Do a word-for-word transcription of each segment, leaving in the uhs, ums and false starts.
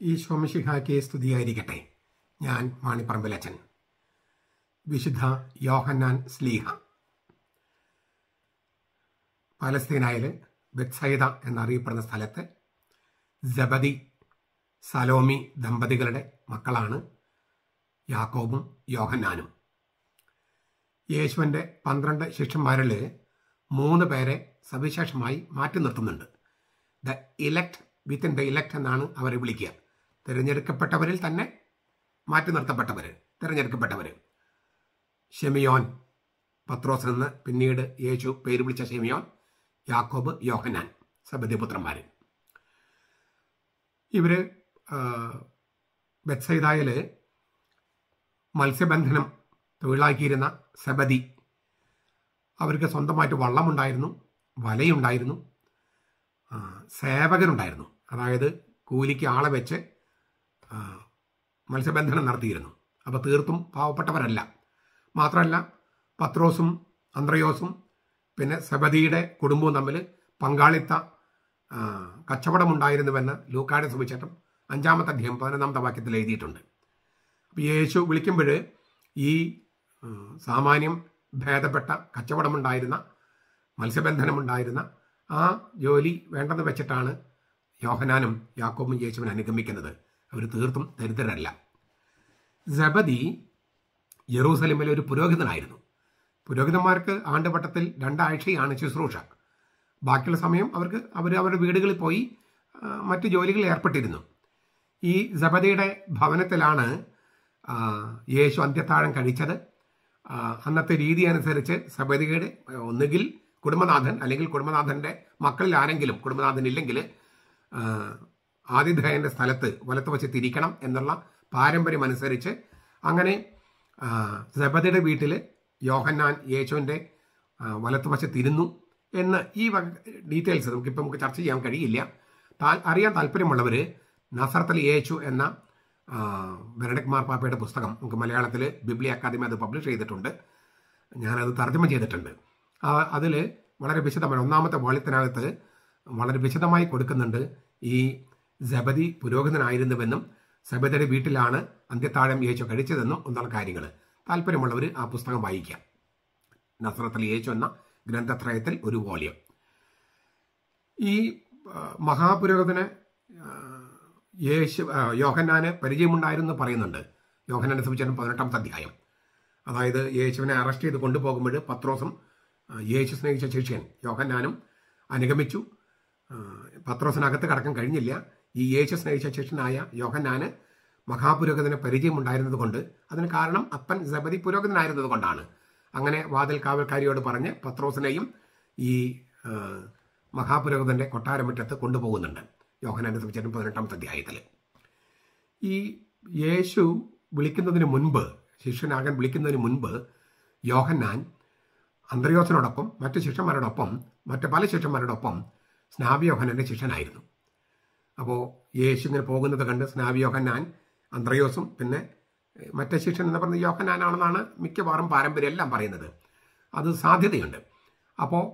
ഈശോ മിശിഹായ്ക്ക് സ്തുതിയായിരിക്കട്ടെ. ഞാൻ മാണിപ്പറമ്പിലച്ചൻ. വിശുദ്ധ യോഹന്നാൻ സ്ലീഹ. പലസ്തീനായിൽ ബെത്സൈദ എന്നറിയപ്പെടുന്ന സ്ഥലത്ത് സെബദി സലോമി ദമ്പതികളുടെ മക്കളാണ് യാക്കോബും യോഹന്നാനും. യേശുവിൻ്റെ പന്ത്രണ്ട് ശിഷ്യന്മാരിൽ മൂന്ന് പേരെ സവിശേഷമായി മാറ്റി നിർത്തുന്നുണ്ട്. The elect within the elect എന്നാണ് അവരെ വിളിക്കുക. തിരഞ്ഞെടുക്കപ്പെട്ടവരിൽ തന്നെ മാറ്റി നിർത്തപ്പെട്ടവർ, തിരഞ്ഞെടുക്കപ്പെട്ടവർ. ഷെമിയോൻ, പത്രോസ് എന്ന് പിന്നീട് യേശു പേര് വിളിച്ച ഷെമിയോൻ, യാക്കോബ്, യോഹന്നാൻ, സെബെദീപുത്രന്മാർ. ഇവർ ബെത്സൈദയിൽ മത്സ്യബന്ധനം തൊഴിലാക്കിയിരുന്ന സെബദി. അവർക്ക് സ്വന്തമായിട്ട് വള്ളമുണ്ടായിരുന്നു, വലയുണ്ടായിരുന്നു, സേവകരുണ്ടായിരുന്നു. അതായത് കൂലിക്ക് ആളെ വെച്ച് മത്സ്യബന്ധനം നടത്തിയിരുന്നു. അപ്പോൾ തീർത്തും പാവപ്പെട്ടവരല്ല. മാത്രമല്ല, പത്രോസും അന്ത്രയോസും പിന്നെ സെബദിയുടെ കുടുംബവും തമ്മിൽ പങ്കാളിത്ത കച്ചവടമുണ്ടായിരുന്നുവെന്ന് ലൂക്കായുടെ സുവിശേഷം അഞ്ചാമത്തെ അധ്യായം പതിനൊന്നാമത്തെ വാക്യത്തിൽ എഴുതിയിട്ടുണ്ട്. അപ്പോൾ യേശു വിളിക്കുമ്പോൾ ഈ സാമാന്യം ഭേദപ്പെട്ട കച്ചവടമുണ്ടായിരുന്ന, മത്സ്യബന്ധനമുണ്ടായിരുന്ന ആ ജോലി വേണ്ടെന്ന് വെച്ചിട്ടാണ് യോഹന്നാനും യാക്കോബും യേശുവിനെ അനുഗമിക്കുന്നത്. അവർ തീർത്തും ദരിദ്രരല്ല. സെബദി യെറൂസലേമിലെ ഒരു പുരോഹിതനായിരുന്നു. പുരോഹിതന്മാർക്ക് ആണ്ടുവട്ടത്തിൽ രണ്ടാഴ്ചയാണ് ശുശ്രൂഷ. ബാക്കിയുള്ള സമയം അവർക്ക് അവർ അവരുടെ വീടുകളിൽ പോയി മറ്റു ജോലികളിൽ ഏർപ്പെട്ടിരുന്നു. ഈ സെബദിയുടെ ഭവനത്തിലാണ് യേശു അന്ത്യത്താഴം കഴിച്ചത്. അന്നത്തെ രീതി അനുസരിച്ച് സെബദിയുടെ ഒന്നുകിൽ കുടുംബനാഥൻ അല്ലെങ്കിൽ കുടുംബനാഥൻ്റെ മക്കളിൽ ആരെങ്കിലും, കുടുംബനാഥൻ ഇല്ലെങ്കിൽ ആതിഥേയൻ്റെ സ്ഥലത്ത് വലത്ത് വച്ച് തിരിക്കണം എന്നുള്ള പാരമ്പര്യം അനുസരിച്ച് അങ്ങനെ സെബദിയുടെ വീട്ടിൽ യോഹന്നാൻ യേശുവിൻ്റെ വലത്ത് വച്ച് തിരുന്നു എന്ന് ഈ ഡീറ്റെയിൽസ് നമുക്കിപ്പോൾ നമുക്ക് ചർച്ച ചെയ്യാൻ കഴിയില്ല. അറിയാൻ താല്പര്യമുള്ളവർ നസറത്തിൽ യേശു എന്ന ബെനഡിക്ട് മാർപ്പാപ്പയുടെ പുസ്തകം നമുക്ക് മലയാളത്തിൽ ബിബ്ലി അക്കാദമി അത് പബ്ലിഷ് ചെയ്തിട്ടുണ്ട്. ഞാനത് തർജ്ജമ ചെയ്തിട്ടുണ്ട്. അതിൽ വളരെ വിശദമായി ഒന്നാമത്തെ വാള്യത്തിനകത്ത് വളരെ വിശദമായി കൊടുക്കുന്നുണ്ട് ഈ സെബദി പുരോഹിതനായിരുന്നുവെന്നും സെബദിയുടെ വീട്ടിലാണ് അന്ത്യത്താഴം യേശു കഴിച്ചതെന്നും എന്നുള്ള കാര്യങ്ങൾ. താല്പര്യമുള്ളവർ ആ പുസ്തകം വായിക്കാം. നസറത്തിൽ യേശു എന്ന ഗ്രന്ഥത്രയത്തിൽ ഒരു വോളിയം. ഈ മഹാപുരോഹിതന് യേശു യോഹന്നാന് പരിചയമുണ്ടായിരുന്നു പറയുന്നുണ്ട്. യോഹന്നാന്റെ സുവിശേഷം പതിനെട്ടാമത്തെ അധ്യായം. അതായത് യേശുവിനെ അറസ്റ്റ് ചെയ്ത് കൊണ്ടുപോകുമ്പോൾ പത്രോസും യേശു സ്നേഹിച്ച ശിഷ്യൻ യോഹന്നാനും അനുഗമിച്ചു. പത്രോസിനകത്ത് കടക്കാൻ കഴിഞ്ഞില്ല. ഈ യേശു സ്നേഹിച്ച ശിഷ്യനായ യോഹന്നാന് മഹാപുരോഹിതന് പരിചയമുണ്ടായിരുന്നത് കൊണ്ട്, അതിന് കാരണം അപ്പൻ സെബദി പുരോഹിതനായിരുന്നത് കൊണ്ടാണ്. അങ്ങനെ വാതിൽ കാവൽക്കാരിയോട് പറഞ്ഞ് പത്രോസിനെയും ഈ മഹാപുരോഹിതന്റെ കൊട്ടാരമുറ്റത്ത് കൊണ്ടുപോകുന്നുണ്ട്. യോഹന്നാന്റെ സുവിശേഷം പതിനെട്ടാമത്തെ അധ്യായത്തിൽ. ഈ യേശു വിളിക്കുന്നതിന് മുൻപ്, ശിഷ്യനാകാൻ വിളിക്കുന്നതിന് മുൻപ് യോഹന്നാൻ അന്ത്രയോസിനോടൊപ്പം മറ്റു ശിഷ്യന്മാരോടൊപ്പം മറ്റു പല ശിഷ്യന്മാരോടൊപ്പം സ്നാപി യോഹന്നാന്റെ ശിഷ്യനായിരുന്നു. അപ്പോൾ യേശു ഇങ്ങനെ പോകുന്നത് കണ്ട് സ്നാപി യോഹന്നാൻ, അന്ത്രയോസും പിന്നെ മറ്റേ ശിഷ്യൻ എന്ന് പറയുന്നത് യോഹന്നാനാണെന്നാണ് മിക്കവാറും പാരമ്പര്യം എല്ലാം പറയുന്നത്. അത് സാധ്യതയുണ്ട്. അപ്പോൾ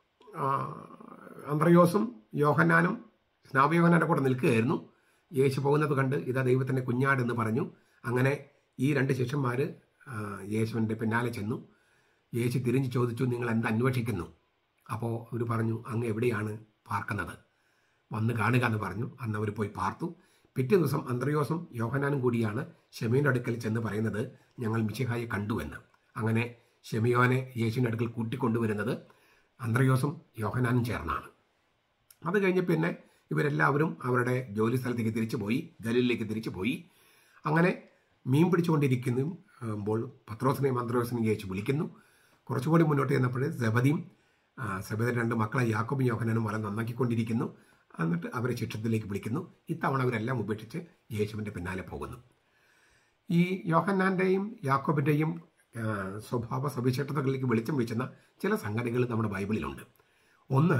അന്ത്രയോസും യോഹന്നാനും സ്നാപി യോഹന്നാൻ്റെ കൂടെ നിൽക്കുകയായിരുന്നു. യേശു പോകുന്നത് കണ്ട് ഇതാ ദൈവത്തിൻ്റെ കുഞ്ഞാടെന്ന് പറഞ്ഞു. അങ്ങനെ ഈ രണ്ട് ശിഷ്യന്മാർ യേശുവിൻ്റെ പിന്നാലെ ചെന്നു. യേശു തിരിഞ്ഞ് ചോദിച്ചു, നിങ്ങൾ എന്ത് അന്വേഷിക്കുന്നു? അപ്പോൾ അവർ പറഞ്ഞു, അങ്ങ് എവിടെയാണ് പാർക്കുന്നത്? വന്ന് കാണുക എന്ന് പറഞ്ഞു. അന്ന് അവർ പോയി പാർത്തു. പിറ്റേ ദിവസം അന്ത്രയോസും യോഹന്നാനും കൂടിയാണ് ഷെമിയോൻ്റെ അടുക്കൽ ചെന്ന് പറയുന്നത്, ഞങ്ങൾ മിശിഹായെ കണ്ടുവെന്ന്. അങ്ങനെ ഷെമിയോനെ യേശുവിൻ്റെ അടുക്കൽ കൂട്ടിക്കൊണ്ടുവരുന്നത് അന്ത്രയോസും യോഹന്നാനും ചേർന്നാണ്. അത് കഴിഞ്ഞ് പിന്നെ ഇവരെല്ലാവരും അവരുടെ ജോലി സ്ഥലത്തേക്ക് തിരിച്ചു പോയി, ഗലീലിലേക്ക് തിരിച്ചു പോയി. അങ്ങനെ മീൻ പിടിച്ചുകൊണ്ടിരിക്കുമ്പോൾ പത്രോസിനെയും അന്ത്രയോസിനെയും യേശു വിളിക്കുന്നു. കുറച്ചുകൂടി മുന്നോട്ട് ചെന്നപ്പോൾ സെബദിയും സെബദിയുടെ രണ്ട് മക്കളെ യാക്കോബും യോഹന്നാനും വല നന്നാക്കിക്കൊണ്ടിരിക്കുന്നു. എന്നിട്ട് അവരെ ശിക്ഷത്തിലേക്ക് വിളിക്കുന്നു. ഇത്തവണ അവരെല്ലാം ഉപേക്ഷിച്ച് യേശുവിൻ്റെ പിന്നാലെ പോകുന്നു. ഈ യോഹന്നാൻ്റെയും യാക്കോബിൻ്റെയും സ്വഭാവ സവിശേഷതകളിലേക്ക് വെളിച്ചം വീശുന്ന ചില സംഗതികൾ നമ്മുടെ ബൈബിളിലുണ്ട്. ഒന്ന്,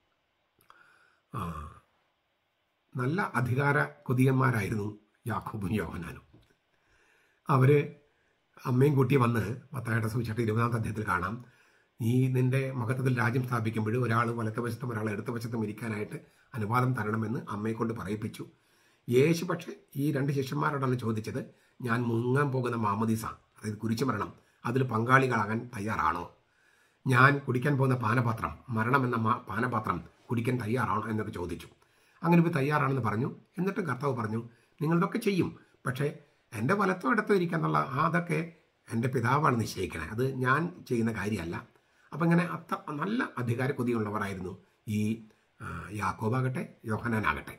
നല്ല അധികാര കൊതിയന്മാരായിരുന്നു യാക്കോബും യോഹന്നാനും. അവർ അമ്മയും കൂട്ടി വന്ന് മത്തായിയുടെ സുവിശേഷം ഇരുപതാമത്തെ അധ്യായത്തിൽ കാണാം, നീ നിന്റെ മഹത്വത്തിൽ രാജ്യം സ്ഥാപിക്കുമ്പോൾ ഒരാൾ വലത്തുവശത്തും ഒരാൾ ഇടത്തുവശത്തും ഇരിക്കാനായിട്ട് അനുവാദം തരണമെന്ന് അമ്മയെ കൊണ്ട് പറയിപ്പിച്ചു. യേശു പക്ഷേ ഈ രണ്ട് ശിഷ്യന്മാരോടാണ് ചോദിച്ചത്, ഞാൻ മുങ്ങാൻ പോകുന്ന മാമോദീസ, അതായത് കുരിശുമരണം, അതിൽ പങ്കാളികളാകാൻ തയ്യാറാണോ? ഞാൻ കുടിക്കാൻ പോകുന്ന പാനപാത്രം, മരണമെന്ന പാനപാത്രം കുടിക്കാൻ തയ്യാറാണോ എന്നൊക്കെ ചോദിച്ചു. അങ്ങനെ ഇപ്പോൾ തയ്യാറാണെന്ന് പറഞ്ഞു. എന്നിട്ടും കർത്താവ് പറഞ്ഞു, നിങ്ങളിതൊക്കെ ചെയ്യും, പക്ഷേ എൻ്റെ വലത്തോ ഇടത്തോ ഇരിക്കാന്നുള്ള അതൊക്കെ എൻ്റെ പിതാവാണ് നിശ്ചയിക്കണേ, അത് ഞാൻ ചെയ്യുന്ന കാര്യമല്ല. അപ്പം ഇങ്ങനെ അത്ര നല്ല അധികാര കൊതിയുള്ളവരായിരുന്നു ഈ യാക്കോബാകട്ടെ യോഹന്നാനാകട്ടെ.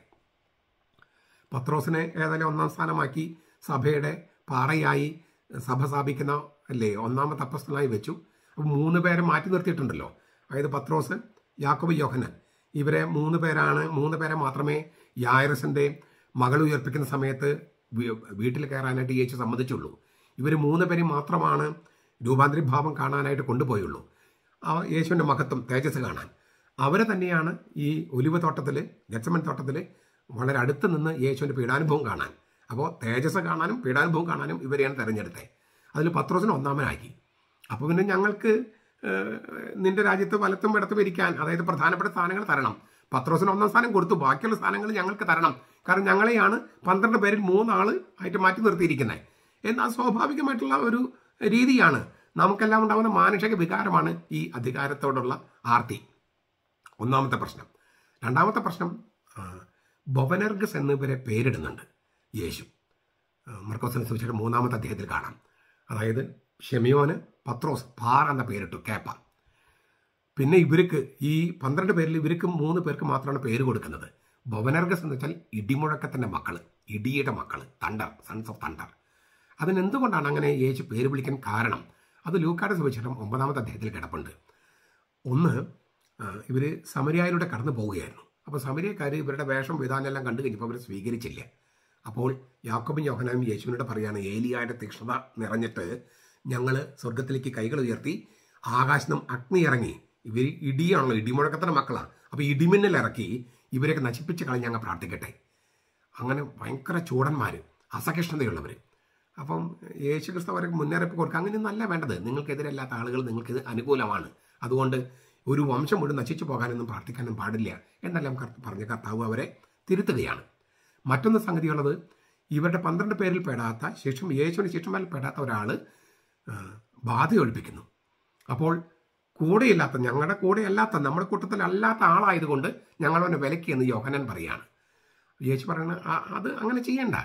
പത്രോസിനെ ഏതായാലും ഒന്നാം സ്ഥാനമാക്കി സഭയുടെ പാറയായി സഭ സ്ഥാപിക്കുന്ന അല്ലേ ഒന്നാമത്തെ അപ്പസ്തലനായി വെച്ചു. അപ്പോൾ മൂന്ന് പേരെ മാറ്റി നിർത്തിയിട്ടുണ്ടല്ലോ, അതായത് പത്രോസ്, യാക്കോബ്, യോഹന്നാൻ. ഇവരെ മൂന്ന് പേരാണ് മൂന്ന് പേരെ മാത്രമേ യായിറസിൻ്റെ മകൾ ഉയർപ്പിക്കുന്ന സമയത്ത് വീട്ടിൽ കയറാനായിട്ട് യേശു സമ്മതിച്ചുള്ളൂ. ഇവർ മൂന്ന് പേരും മാത്രമാണ് രൂപാന്തരീഭാവം കാണാനായിട്ട് കൊണ്ടുപോയുള്ളൂ, യേശുവിൻ്റെ മഹത്വം തേജസ് കാണാൻ. അവരെ തന്നെയാണ് ഈ ഒലിവ് തോട്ടത്തിൽ, ഗെത്സമൻ തോട്ടത്തിൽ വളരെ അടുത്ത് നിന്ന് യേശുവിൻ്റെ പീഡാനുഭവം കാണാൻ. അപ്പോൾ തേജസ് കാണാനും പീഡാനുഭവം കാണാനും ഇവരെയാണ് തിരഞ്ഞെടുത്തത്. അതിൽ പത്രോസിനെ ഒന്നാമനാക്കി. അപ്പോൾ പിന്നെ ഞങ്ങൾക്ക് നിന്റെ രാജ്യത്ത് വലത്തും ഇടത്തും ഇരിക്കാൻ, അതായത് പ്രധാനപ്പെട്ട സ്ഥാനങ്ങൾ തരണം. പത്രോസിന് ഒന്നാം സ്ഥാനം കൊടുത്തു, ബാക്കിയുള്ള സ്ഥാനങ്ങൾ ഞങ്ങൾക്ക് തരണം, കാരണം ഞങ്ങളെയാണ് പന്ത്രണ്ട് പേരിൽ മൂന്നാൾ ആയിട്ട് മാറ്റി നിർത്തിയിരിക്കുന്നത്. എന്നാൽ സ്വാഭാവികമായിട്ടുള്ള ഒരു രീതിയാണ്, നമുക്കെല്ലാം ഉണ്ടാകുന്ന മാനുഷിക വികാരമാണ് ഈ അധികാരത്തോടുള്ള ആർത്തി. ഒന്നാമത്തെ പ്രശ്നം. രണ്ടാമത്തെ പ്രശ്നം, ബൊവനർഗസ് എന്നിവരെ പേരിടുന്നുണ്ട് യേശു. മർക്കോസിനെ സുവിശേഷം മൂന്നാമത്തെ അധ്യായത്തിൽ കാണാം. അതായത് ഷെമിയോന് പത്രോസ് പാർ എന്ന പേരിട്ടു, കേപ്പ. പിന്നെ ഇവർക്ക് ഈ പന്ത്രണ്ട് പേരിൽ ഇവർക്ക് മൂന്ന് പേർക്ക് മാത്രമാണ് പേര് കൊടുക്കുന്നത്. ബൊവനർഗസ് എന്ന് വെച്ചാൽ ഇടിമുഴക്കത്തിൻ്റെ മക്കൾ, ഇടിയുടെ മക്കൾ, തണ്ടർ, സൺസ് ഓഫ് തണ്ടർ. അതിനെന്തുകൊണ്ടാണ് അങ്ങനെ യേശു പേര് വിളിക്കാൻ കാരണം? അത് ലൂക്കായുടെ സുവിശേഷം ഒമ്പതാമത്തെ അധ്യായത്തിൽ കിടപ്പുണ്ട്. ഒന്ന്, ഇവർ സമരിയായിലൂടെ കടന്നു പോവുകയായിരുന്നു. അപ്പോൾ സമരിയക്കാർ ഇവരുടെ വേഷം വിധാനെല്ലാം കണ്ടു കഴിഞ്ഞപ്പോൾ അവർ സ്വീകരിച്ചില്ല. അപ്പോൾ യാക്കോബും യോഹന്നാനും യേശുവിനോട് പറയാണ്, ഏലിയായുടെ തീക്ഷ്ണത നിറഞ്ഞിട്ട് ഞങ്ങൾ സ്വർഗത്തിലേക്ക് കൈകൾ ഉയർത്തി ആകാശം അഗ്നി ഇറങ്ങി, ഇവർ ഇടിയാണല്ലോ, ഇടിമുഴക്കത്തിൻ്റെ മക്കളാണ്, അപ്പോൾ ഇടിമിന്നൽ ഇറക്കി ഇവരെയൊക്കെ നശിപ്പിച്ച് കളഞ്ഞ് ഞങ്ങൾ പ്രാർത്ഥിക്കട്ടെ. അങ്ങനെ ഭയങ്കര ചൂടന്മാർ, അസഹിഷ്ണുതയുള്ളവർ. അപ്പം യേശു ക്രിസ്തു അവർക്ക് മുന്നറിയിപ്പ് കൊടുക്കുക, അങ്ങനെയൊന്നല്ല വേണ്ടത്, നിങ്ങൾക്കെതിരല്ലാത്ത ആളുകൾ നിങ്ങൾക്കിത് അനുകൂലമാണ്, അതുകൊണ്ട് ഒരു വംശം മുഴുവൻ നശിച്ചു പോകാനൊന്നും പ്രാർത്ഥിക്കാനും പാടില്ല എന്നെല്ലാം പറഞ്ഞ കർത്താവ് അവരെ തിരുത്തുകയാണ്. മറ്റൊന്ന് സംഗതിയുള്ളത്, ഇവരുടെ പന്ത്രണ്ട് പേരിൽ പെടാത്ത ശിഷ്യം യേശുവിന് ശിഷ്യന്മാരിൽ പെടാത്ത ഒരാൾ ബാധ ഒഴിപ്പിക്കുന്നു. അപ്പോൾ കൂടെയില്ലാത്ത, ഞങ്ങളുടെ കൂടെയല്ലാത്ത, നമ്മുടെ കൂട്ടത്തിൽ അല്ലാത്ത ആളായതുകൊണ്ട് ഞങ്ങളവനെ വിലക്കി എന്ന് യോഹന്നാൻ പറയാണ്. യേശു പറയുന്നത് അത് അങ്ങനെ ചെയ്യണ്ട,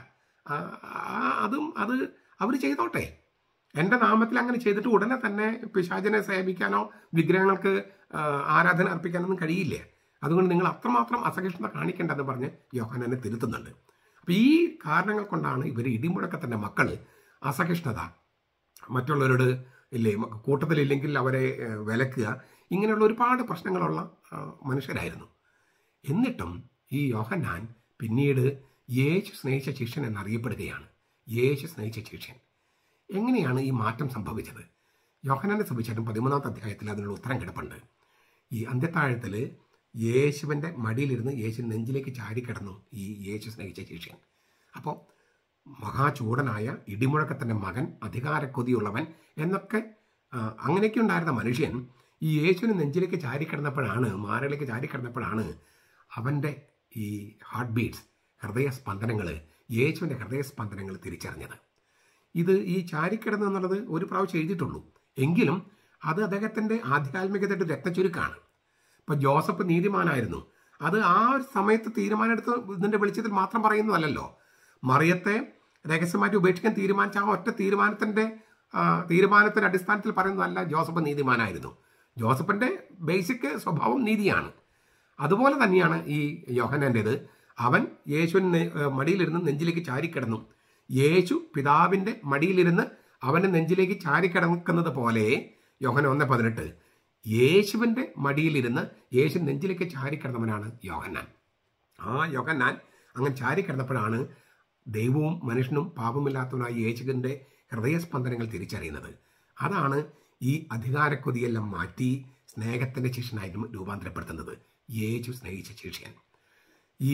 അതും അത് അവർ ചെയ്തോട്ടെ, എൻ്റെ നാമത്തിൽ അങ്ങനെ ചെയ്തിട്ട് ഉടനെ തന്നെ പിശാചിനെ സേവിക്കാനോ വിഗ്രഹങ്ങൾക്ക് ആരാധന അർപ്പിക്കാനൊന്നും കഴിയില്ല, അതുകൊണ്ട് നിങ്ങൾ അത്രമാത്രം അസഹിഷ്ണുത കാണിക്കേണ്ടെന്ന് പറഞ്ഞ് യോഹന്നാനെ തിരുത്തുന്നുണ്ട്. അപ്പോൾ ഈ കാരണങ്ങൾ കൊണ്ടാണ് ഇവർ ഇടിമുഴക്കത്തിൻ്റെ മക്കൾ അസഹിഷ്ണുത, മറ്റുള്ളവരോട് ഇല്ലേ കൂട്ടത്തിലില്ലെങ്കിൽ അവരെ വിലക്കുക, ഇങ്ങനെയുള്ള ഒരുപാട് പ്രശ്നങ്ങളുള്ള മനുഷ്യരായിരുന്നു. എന്നിട്ടും ഈ യോഹന്നാൻ പിന്നീട് യേശു സ്നേഹിച്ച ശിഷ്യൻ എന്നറിയപ്പെടുകയാണ്. യേശു സ്നേഹിച്ച ശിഷ്യൻ. എങ്ങനെയാണ് ഈ മാറ്റം സംഭവിച്ചത്? യോഹന്നാന്റെ സുവിശേഷം പതിമൂന്നാമത്തെ അധ്യായത്തിൽ അതിനുള്ള ഉത്തരം കിടപ്പുണ്ട്. ഈ അന്ത്യത്താഴത്തിൽ യേശുവിൻ്റെ മടിയിലിരുന്ന് യേശു നെഞ്ചിലേക്ക് ചാരിക്കിടന്നു ഈ യേശു സ്നേഹിച്ച ശിഷ്യൻ. അപ്പോൾ മഹാചൂടനായ ഇടിമുഴക്കത്തിൻ്റെ മകൻ, അധികാരക്കൊതിയുള്ളവൻ എന്നൊക്കെ അങ്ങനെയൊക്കെ ഉണ്ടായിരുന്ന മനുഷ്യൻ ഈ യേശുവിന് നെഞ്ചിലേക്ക് ചാരിക്കിടന്നപ്പോഴാണ്, മാറിലേക്ക് ചാരിക്കിടന്നപ്പോഴാണ് അവൻ്റെ ഈ ഹാർട്ട് ബീറ്റ്സ്, ഹൃദയസ്പന്ദനങ്ങൾ, യേശുവിൻ്റെ ഹൃദയസ്പന്ദനങ്ങൾ തിരിച്ചറിഞ്ഞത്. ഇത് ഈ ചാരിക്കിടന്ന് എന്നുള്ളത് ഒരു പ്രാവശ്യം എഴുതിയിട്ടുള്ളൂ, എങ്കിലും അത് അദ്ദേഹത്തിൻ്റെ ആധ്യാത്മികതയുടെ രക്തചുരുക്കാണ്. ഇപ്പം ജോസഫ് നീതിമാനായിരുന്നു, അത് ആ ഒരു സമയത്ത് തീരുമാനമെടുത്ത് ഇതിൻ്റെ വെളിച്ചത്തിൽ മാത്രം പറയുന്നതല്ലല്ലോ. മറിയത്തെ രഹസ്യമായിട്ട് ഉപേക്ഷിക്കാൻ തീരുമാനിച്ച ആ ഒറ്റ തീരുമാനത്തിൻ്റെ തീരുമാനത്തിൻ്റെ അടിസ്ഥാനത്തിൽ പറയുന്നതല്ല ജോസഫ് നീതിമാനായിരുന്നു. ജോസഫിൻ്റെ ബേസിക് സ്വഭാവം നീതിയാണ്. അതുപോലെ തന്നെയാണ് ഈ യോഹന്നാൻ്റേത്. അവൻ യേശുവിന് മടിയിലിരുന്ന് നെഞ്ചിലേക്ക് ചാരിക്കിടന്നു. യേശു പിതാവിൻ്റെ മടിയിലിരുന്ന് അവൻ്റെ നെഞ്ചിലേക്ക് ചാരിക്കിടക്കുന്നത് പോലെ യോഹന്നാൻ ഒന്ന് പതിനെട്ട് യേശുവിൻ്റെ മടിയിലിരുന്ന് യേശു നെഞ്ചിലേക്ക് ചാരിക്കിടന്നവനാണ് യോഹന്നാൻ. ആ യോഹന്നാൻ അങ്ങനെ ചാരിക്കിടന്നപ്പോഴാണ് ദൈവവും മനുഷ്യനും പാപമില്ലാത്തവനായ യേശുവിൻ്റെ ഹൃദയസ്പന്ദനങ്ങൾ തിരിച്ചറിയുന്നത്. അതാണ് ഈ അധികാരക്കൊതിയെല്ലാം മാറ്റി സ്നേഹത്തിൻ്റെ ശിഷ്യനായിട്ടും രൂപാന്തരപ്പെടുത്തുന്നത്. യേശു സ്നേഹിച്ച ശിഷ്യൻ. ഈ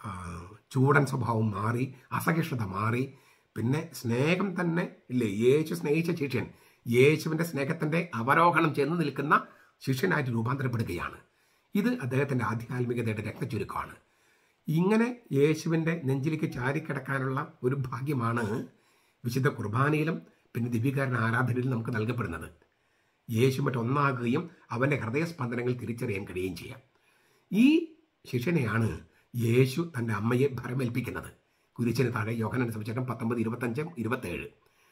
ചൂടൻ സ്വഭാവം മാറി, അസഹിഷ്ണുത മാറി, പിന്നെ സ്നേഹം തന്നെ ഇല്ലേ, യേശു സ്നേഹിച്ച ശിഷ്യൻ യേശുവിൻ്റെ സ്നേഹത്തിൻ്റെ അവരോഹണം ചെന്ന് നിൽക്കുന്ന ശിഷ്യനായിട്ട് രൂപാന്തരപ്പെടുകയാണ്. ഇത് അദ്ദേഹത്തിൻ്റെ ആധ്യാത്മികതയുടെ രക്തചുരുക്കമാണ്. ഇങ്ങനെ യേശുവിൻ്റെ നെഞ്ചിലേക്ക് ചാരിക്കിടക്കാനുള്ള ഒരു ഭാഗ്യമാണ് വിശുദ്ധ കുർബാനയിലും പിന്നെ ദിവ്യകാരുണ്യ ആരാധനയിലും നമുക്ക് നൽകപ്പെടുന്നത്. യേശു മറ്റൊന്നാകുകയും അവൻ്റെ ഹൃദയസ്പന്ദനങ്ങൾ തിരിച്ചറിയാൻ കഴിയുകയും ചെയ്യാം. ഈ ശിഷ്യനെയാണ് യേശു തൻ്റെ അമ്മയെ ഭരമേൽപ്പിക്കുന്നത്. കുരിശിന് താഴെ യോഹന്നാന്റെ സുവിശേഷം പത്തൊമ്പത് ഇരുപത്തഞ്ച് ഇരുപത്തേഴ്.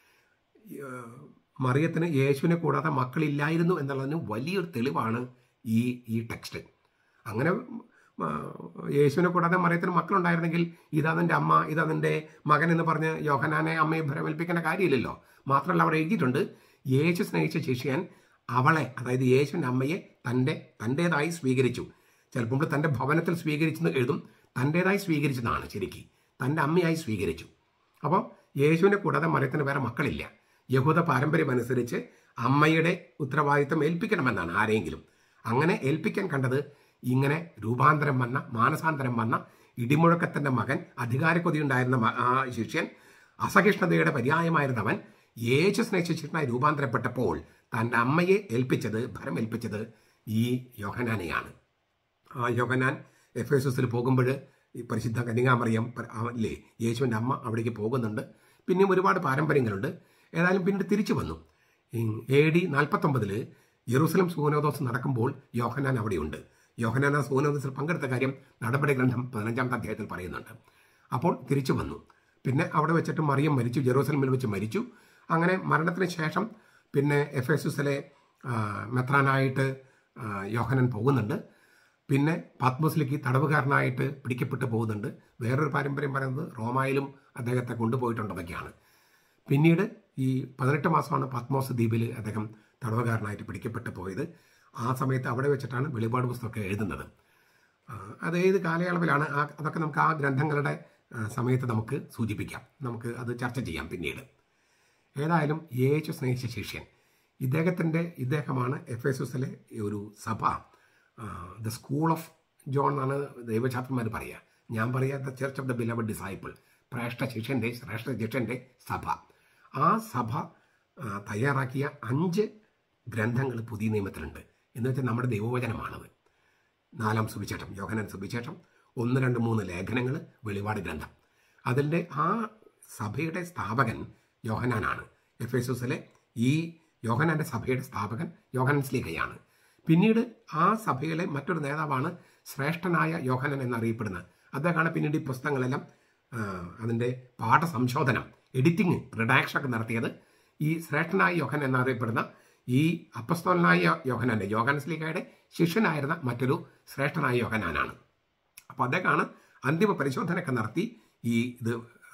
മറിയത്തിന് യേശുവിനെ കൂടാതെ മക്കളില്ലായിരുന്നു എന്നുള്ളതിന് വലിയൊരു തെളിവാണ് ഈ ഈ ടെക്സ്റ്റ്. അങ്ങനെ യേശുവിനെ കൂടാതെ മറിയത്തിന് മക്കളുണ്ടായിരുന്നെങ്കിൽ ഇതാതിൻ്റെ അമ്മ ഇതാതിൻ്റെ മകൻ എന്ന് പറഞ്ഞ് യോഹന്നാനെ അമ്മയെ ഭരമേൽപ്പിക്കേണ്ട കാര്യമില്ലല്ലോ. മാത്രമല്ല അവിടെ എഴുതിയിട്ടുണ്ട്, യേശു സ്നേഹിച്ച ശിഷ്യൻ അവളെ, അതായത് യേശുവിൻ്റെ അമ്മയെ തൻ്റെ തൻ്റേതായി സ്വീകരിച്ചു. ചിലപ്പോൾ തൻ്റെ ഭവനത്തിൽ സ്വീകരിച്ചെന്ന് എഴുതും, തൻ്റേതായി സ്വീകരിച്ചതാണ് ശരിക്ക്, തൻ്റെ അമ്മയായി സ്വീകരിച്ചു. അപ്പോൾ യേശുവിനെ കൂടാതെ മറിയത്തിന് വേറെ മക്കളില്ല. യഹൂദ പാരമ്പര്യം അനുസരിച്ച് അമ്മയുടെ ഉത്തരവാദിത്വം ഏൽപ്പിക്കണമെന്നാണ് ആരെങ്കിലും. അങ്ങനെ ഏൽപ്പിക്കാൻ കണ്ടത് ഇങ്ങനെ രൂപാന്തരം വന്ന, മാനസാന്തരം വന്ന ഇടിമുഴക്കത്തിൻ്റെ മകൻ, അധികാരക്കൊതിയുണ്ടായിരുന്ന ആ ശിഷ്യൻ, അസഹിഷ്ണുതയുടെ പര്യായമായിരുന്നവൻ യേശു സ്നേഹിച്ച ശിഷ്യനായി രൂപാന്തരപ്പെട്ടപ്പോൾ തൻ്റെ അമ്മയെ ഏൽപ്പിച്ചത്, ഭരമേൽപ്പിച്ചത് ഈ യോഹന്നാനെയാണ്. ആ യോഹന്നാൻ എഫേസസിൽ പോകുമ്പോൾ ഈ പരിശുദ്ധ കന്യകാമറിയം അല്ലേ യേശുവിൻ്റെ അമ്മ അവിടേക്ക് പോകുന്നുണ്ട്. പിന്നെയും ഒരുപാട് പാരമ്പര്യങ്ങളുണ്ട്. ഏതായാലും പിന്നീട് തിരിച്ചു വന്നു. എ ഡി നാൽപ്പത്തൊമ്പതിൽ യെറൂസലം സൂനോദോസ് നടക്കുമ്പോൾ യോഹന്നാൻ അവിടെയുണ്ട്. യോഹന്നാൻ ആ സൂനോദോസിൽ പങ്കെടുത്ത കാര്യം നടപടി ഗ്രന്ഥം പതിനഞ്ചാമത്തെ അധ്യായത്തിൽ പറയുന്നുണ്ട്. അപ്പോൾ തിരിച്ചു വന്നു. പിന്നെ അവിടെ വെച്ചിട്ട് മറിയം മരിച്ചു, ജെറൂസലമിൽ വെച്ച് മരിച്ചു. അങ്ങനെ മരണത്തിന് ശേഷം പിന്നെ എഫേസസിലെ മെത്രാനായിട്ട് യോഹന്നാൻ പോകുന്നുണ്ട്. പിന്നെ പത്മോസിലേക്ക് തടവുകാരനായിട്ട് പിടിക്കപ്പെട്ടു പോകുന്നുണ്ട്. വേറൊരു പാരമ്പര്യം പറയുന്നത് റോമായിലും അദ്ദേഹത്തെ കൊണ്ടുപോയിട്ടുണ്ടെന്നൊക്കെയാണ്. പിന്നീട് ഈ പതിനെട്ട് മാസമാണ് പത്മോസ് ദ്വീപിൽ അദ്ദേഹം തടവുകാരനായിട്ട് പിടിക്കപ്പെട്ടു പോയത്. ആ സമയത്ത് അവിടെ വെച്ചിട്ടാണ് വെളിപാട് പുസ്തകമൊക്കെ എഴുതുന്നത്. അത് ഏത് കാലയളവിലാണ് ആ അതൊക്കെ നമുക്ക് ആ ഗ്രന്ഥങ്ങളുടെ സമയത്ത് നമുക്ക് സൂചിപ്പിക്കാം, നമുക്ക് അത് ചർച്ച ചെയ്യാം പിന്നീട്. ഏതായാലും യേശു സ്നേഹിച്ച ശിഷ്യൻ ഇദ്ദേഹത്തിൻ്റെ ഇദ്ദേഹമാണ് എഫേസസിലെ ഒരു സഭ, ദ സ്കൂൾ ഓഫ് ജോൺ എന്നാണ് ദൈവശാസ്ത്രന്മാർ പറയുക. ഞാൻ പറയുക the church of the beloved disciple, ശ്രേഷ്ഠ ശിഷ്യൻ്റെ ശ്രേഷ്ഠ ശിഷ്യൻ്റെ സഭ. ആ സഭ തയ്യാറാക്കിയ അഞ്ച് ഗ്രന്ഥങ്ങൾ പുതിയ നിയമത്തിലുണ്ട്. എന്ന് വെച്ചാൽ നമ്മുടെ ദൈവവചനമാണത്. നാലാം സുവിശേഷം, യോഹന്നാൻ സുവിശേഷം, ഒന്ന് രണ്ട് മൂന്ന് ലേഖനങ്ങൾ, വെളിപാട് ഗ്രന്ഥം. അതിൻ്റെ ആ സഭയുടെ സ്ഥാപകൻ യോഹന്നാനാണ്. എഫേസസിലെ ഈ യോഹന്നാൻ്റെ സഭയുടെ സ്ഥാപകൻ യോഹന്നാൻ സ്ലീഹയാണ്. പിന്നീട് ആ സഭയിലെ മറ്റൊരു നേതാവാണ് ശ്രേഷ്ഠനായ യോഹന്നാൻ എന്നറിയപ്പെടുന്നത്. അദ്ദേഹമാണ് പിന്നീട് ഈ പുസ്തകങ്ങളെല്ലാം അതിൻ്റെ പാഠ സംശോധനം, എഡിറ്റിംഗ്, റിഡാക്ഷൻ ഒക്കെ നടത്തിയത്. ഈ ശ്രേഷ്ഠനായ യോഹന്നാൻ എന്നറിയപ്പെടുന്ന ഈ അപ്പസ്തോലനായ യോഹന്നാൻ്റെ, യോഹന്നാൻ സ്ലീഹയുടെ ശിഷ്യനായിരുന്ന മറ്റൊരു ശ്രേഷ്ഠനായ യോഹന്നാനാണ്. അപ്പോൾ അദ്ദേഹമാണ് അന്തിമ പരിശോധനയൊക്കെ നടത്തി ഈ ഇത്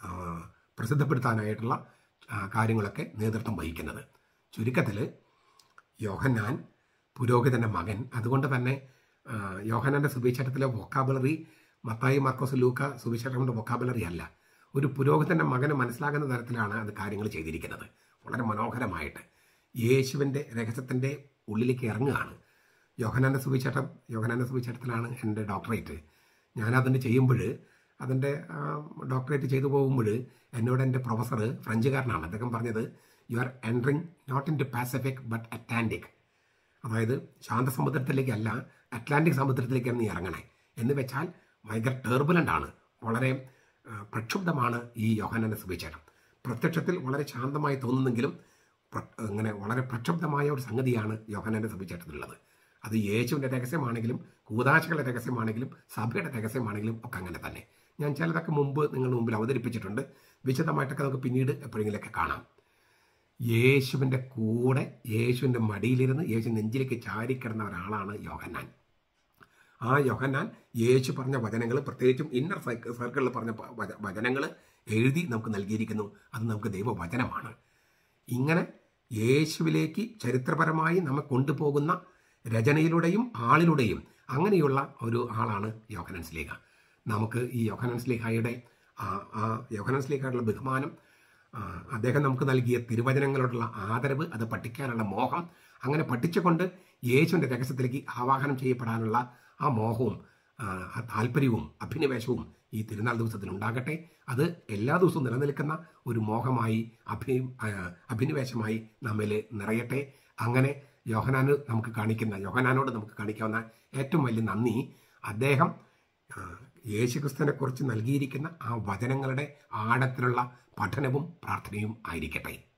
പ്രസിദ്ധപ്പെടുത്താനായിട്ടുള്ള കാര്യങ്ങളൊക്കെ നേതൃത്വം വഹിക്കുന്നത്. ചുരുക്കത്തിൽ യോഹന്നാൻ പുരോഹിതൻ്റെ മകൻ. അതുകൊണ്ട് തന്നെ യോഹന്നാൻ്റെ സുവിശേഷത്തിലെ വൊക്കാബുലറി മത്തായി, മാർക്കോസ്, ലൂക്ക സുവിശേഷങ്ങളുടെ വൊക്കാബുലറി അല്ല. ഒരു പുരോഹിതൻ്റെ മകന് മനസ്സിലാകുന്ന തരത്തിലാണ് അത് കാര്യങ്ങൾ ചെയ്തിരിക്കുന്നത്. വളരെ മനോഹരമായിട്ട് യേശുവിൻ്റെ രഹസ്യത്തിൻ്റെ ഉള്ളിലേക്ക് ഇറങ്ങുകയാണ്. യോഹന്നാൻ്റെ സുവിശേഷം യോഹന്നാൻ്റെ സുവിശേഷത്തിലാണ് എൻ്റെ ഡോക്ടറേറ്റ്. ഞാനതിൻ്റെ ചെയ്യുമ്പോൾ, അതിൻ്റെ ഡോക്ടറേറ്റ് ചെയ്തു പോകുമ്പോൾ എന്നോട് എൻ്റെ പ്രൊഫസർ, ഫ്രഞ്ചുകാരനാണ്, അദ്ദേഹം പറഞ്ഞത് you are entering not into Pacific but Atlantic. അതായത് ശാന്തസമുദ്രത്തിലേക്കല്ല, അറ്റ്ലാന്റിക് സമുദ്രത്തിലേക്കാണ് നീ ഇറങ്ങണേ. എന്ന് വെച്ചാൽ ഭയങ്കര ടേർബുലൻ്റ് ആണ്, വളരെ പ്രക്ഷുബ്ധമാണ് ഈ യോഹന്നാൻ്റെ സുവിശേഷം. പ്രത്യക്ഷത്തിൽ വളരെ ശാന്തമായി തോന്നുന്നെങ്കിലും അങ്ങനെ വളരെ പ്രക്ഷുബ്ധമായ ഒരു സംഗതിയാണ് യോഹന്നാൻ്റെ സുവിശേഷത്തിലുള്ളത്. അത് യേശുവിൻ്റെ രഹസ്യമാണെങ്കിലും കൂദാശകളുടെ രഹസ്യമാണെങ്കിലും സഭയുടെ രഹസ്യമാണെങ്കിലും ഒക്കെ അങ്ങനെ തന്നെ. ഞാൻ ചിലതൊക്കെ മുമ്പ് നിങ്ങളുടെ മുമ്പിൽ അവതരിപ്പിച്ചിട്ടുണ്ട്. വിശദമായിട്ടൊക്കെ നമുക്ക് പിന്നീട് എപ്പോഴെങ്കിലൊക്കെ കാണാം. യേശുവിൻ്റെ കൂടെ, യേശുവിൻ്റെ മടിയിലിരുന്ന് യേശു നെഞ്ചിലേക്ക് ചാരിക്കിടന്ന ഒരാളാണ് യോഹന്നാൻ. ആ യോഹന്നാൻ യേശു പറഞ്ഞ വചനങ്ങൾ, പ്രത്യേകിച്ചും ഇന്നർ സർക്കിളിൽ പറഞ്ഞ വചനങ്ങൾ എഴുതി നമുക്ക് നൽകിയിരിക്കുന്നു. അത് നമുക്ക് ദൈവവചനമാണ്. ഇങ്ങനെ യേശുവിലേക്ക് ചരിത്രപരമായി നമ്മെ കൊണ്ടുപോകുന്ന രചനയിലൂടെയും ആളിലൂടെയും അങ്ങനെയുള്ള ഒരു ആളാണ് യോഹന്നാൻ സ്ലീഹ. നമുക്ക് ഈ യോഹന്നാൻ സ്ലീഹയുടെ ആ യോഹന്നാൻ സ്ലീഹയുടെ ബഹുമാനം, അദ്ദേഹം നമുക്ക് നൽകിയ തിരുവചനങ്ങളോടുള്ള ആദരവ്, അത് പഠിക്കാനുള്ള മോഹം, അങ്ങനെ പഠിച്ചുകൊണ്ട് യേശുവിൻ്റെ രഹസ്യത്തിലേക്ക് ആവാഹനം ചെയ്യപ്പെടാനുള്ള ആ മോഹവും ആ താല്പര്യവും അഭിനിവേശവും ഈ തിരുനാൾ ദിവസത്തിൽ ഉണ്ടാകട്ടെ. അത് എല്ലാ ദിവസവും നിലനിൽക്കുന്ന ഒരു മോഹമായി, അഭി അഭിനിവേശമായി നമ്മിൽ നിറയട്ടെ. അങ്ങനെ യോഹന്നാന് നമുക്ക് കാണിക്കുന്ന യോഹന്നാനോട് നമുക്ക് കാണിക്കാവുന്ന ഏറ്റവും വലിയ നന്ദി, അദ്ദേഹം യേശുക്രിസ്തുവിനെക്കുറിച്ച് നൽകിയിരിക്കുന്ന ആ വചനങ്ങളുടെ ആഴത്തിലുള്ള പഠനവും പ്രാർത്ഥനയും ആയിരിക്കട്ടെ.